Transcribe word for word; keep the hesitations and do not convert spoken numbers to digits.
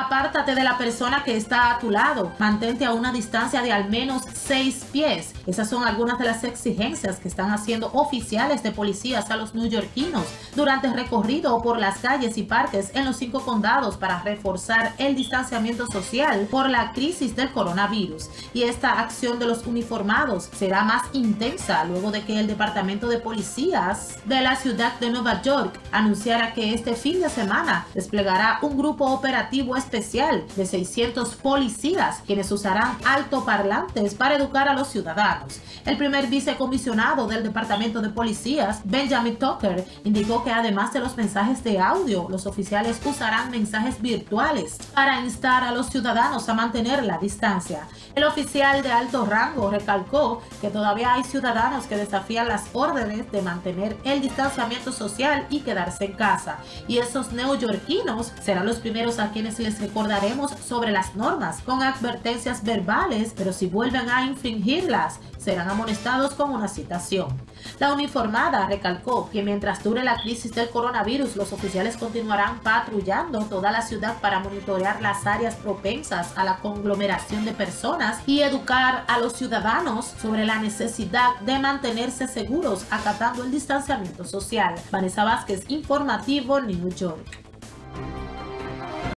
Apártate de la persona que está a tu lado. Mantente a una distancia de al menos seis pies. Esas son algunas de las exigencias que están haciendo oficiales de policías a los neoyorquinos durante el recorrido por las calles y parques en los cinco condados para reforzar el distanciamiento social por la crisis del coronavirus. Y esta acción de los uniformados será más intensa luego de que el Departamento de Policías de la ciudad de Nueva York anunciara que este fin de semana desplegará un grupo operativo especial de seiscientos policías quienes usarán altoparlantes para educar a los ciudadanos. El primer vicecomisionado del Departamento de Policías, Benjamin Tucker, indicó que además de los mensajes de audio, los oficiales usarán mensajes virtuales para instar a los ciudadanos a mantener la distancia. El oficial de alto rango recalcó que todavía hay ciudadanos que desafían las órdenes de mantener el distanciamiento social y quedarse en casa, y esos neoyorquinos serán los primeros a quienes les recordaremos sobre las normas con advertencias verbales, pero si vuelven a infringirlas, serán amonestados con una citación. La uniformada recalcó que mientras dure la crisis del coronavirus, los oficiales continuarán patrullando toda la ciudad para monitorear las áreas propensas a la conglomeración de personas y educar a los ciudadanos sobre la necesidad de mantenerse seguros acatando el distanciamiento social. Vanessa Vázquez, Informativo New York.